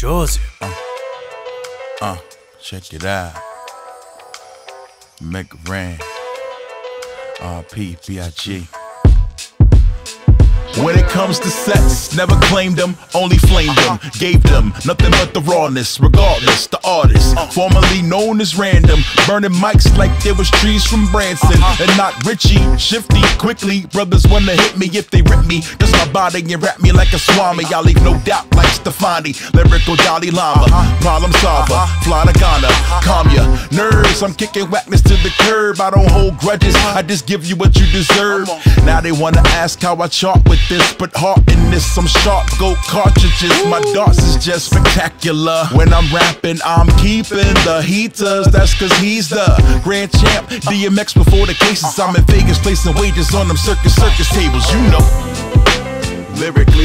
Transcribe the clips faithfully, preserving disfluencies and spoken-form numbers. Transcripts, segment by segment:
Joseph. Uh, uh, check it out. Make it rain. R P B I G. When it comes to sets, never claimed them, only flamed them. Gave them nothing but the rawness, regardless, the artist, formerly known as Random. Burning mics like there was trees from Branson, and not Richie. Shifty, quickly, brothers wanna hit me if they rip me. That's my body and rap me like a swami. I leave no doubt like Stefani, lyrical Dalai Lama. Problem solver, fly to Ghana, calm ya nerves. I'm kicking whackness to the curb. I don't hold grudges, I just give you what you deserve. Now they wanna ask how I chart with this, but heart in this, some sharp gold cartridges. My darts is just spectacular. When I'm rapping, I'm keeping the heaters. That's cause he's the grand champ. D M X before the cases. I'm in Vegas placing wages on them circus circus tables, you know. Lyrically,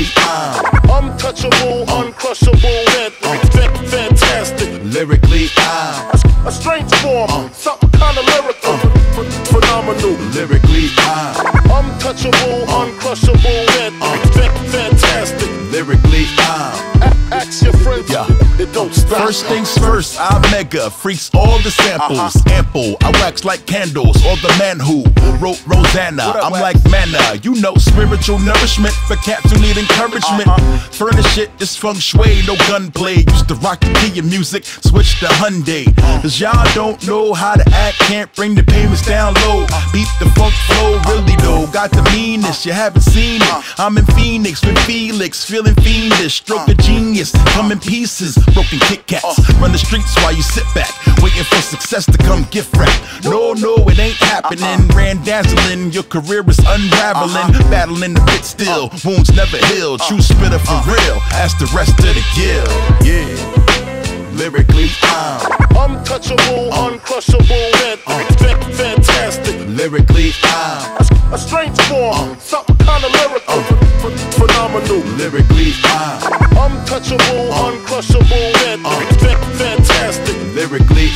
I'm untouchable, uncrushable, and fantastic. Lyrically, I'm a strange form, something kind of lyrical, phenomenal. Lyrically, I'm untouchable, uncrushable, and fantastic. Lyrically, I'm ask your friends, yeah. It don't stop. First things first, I mega freaks all the samples. Uh-huh. Ample, I wax like candles. Or the man who wrote Rosanna. I'm wax? Like manna, you know, spiritual nourishment for cats who need encouragement. Uh-huh. Furnish it, this feng shui, no gunplay. Used to rock the key in music, switch to Hyundai. Cause y'all don't know how to act, can't bring the payments down low. Beat the funk flow, really though. Got the meanness, you haven't seen it. I'm in Phoenix with Felix, feeling fiendish. Stroke of genius, come in pieces. Broken Kit Kats, run the streets while you sit back, waiting for success to come gift wrap. No, no, it ain't happening. Ran dazzling, your career is unraveling. Battling the pit still, wounds never healed. True spitter for real, ask the rest of the guild. Yeah, lyrically, I'm untouchable, uncrushable, and fantastic. Lyrically, I'm a strange form, something kind of lyrical, phenomenal. Lyrically, I'm untouchable, uncrushable, and fantastic. Lyrically,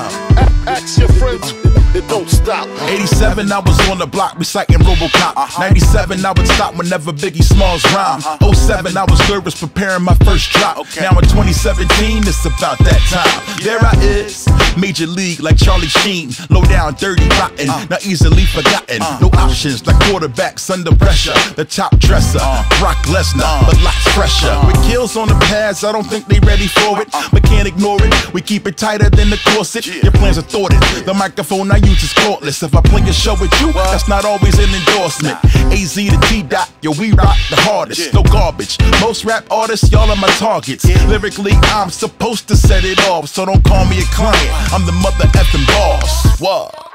I'm ask your friends, it don't stop. eighty-seven, I was on the block reciting RoboCop. ninety-seven, I would stop whenever Biggie Smalls rhyme. oh seven, I was nervous preparing my first drop. Now in twenty seventeen, it's about that time. There I is, major league like Charlie Sheen. Low down, dirty, rotten, not easily forgotten. No options like quarterbacks under pressure. The top dresser, Brock Lesnar, but lots fresher. With kills on the pads, I don't think they ready for it, but can't ignore it. We keep it tighter than the corset. Your plans are thwarted. The microphone I use is cordless. If I play a show with you, that's not always an endorsement. A Z to T dot, yo, we rock the hardest. No garbage. Most rap artists, y'all are my targets. Lyrically, I'm supposed to set it off, so don't call me a client. I'm the mother effing boss. What?